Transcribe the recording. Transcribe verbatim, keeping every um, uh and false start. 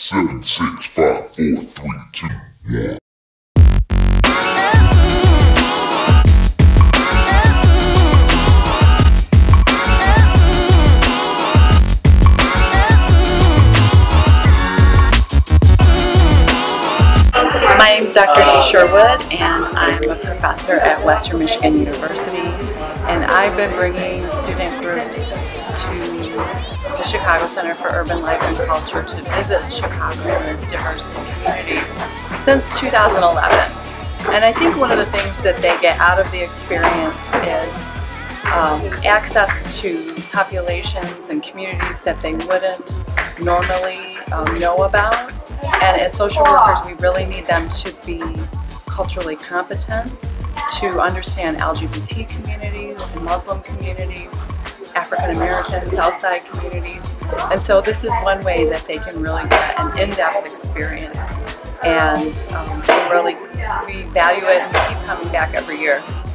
Seven, six, five, four, three, two, one. My name is Doctor Dee Sherwood, and I'm a professor at Western Michigan University, and I've been bringing student groups to the Chicago Center for Urban Life and Culture to visit Chicago and its diverse communities since two thousand eleven. And I think one of the things that they get out of the experience is um, access to populations and communities that they wouldn't normally um, know about. And as social workers, we really need them to be culturally competent, to understand L G B T communities, Muslim communities, African American, Southside communities. And so this is one way that they can really get an in-depth experience. And um, we really we value it and we keep coming back every year.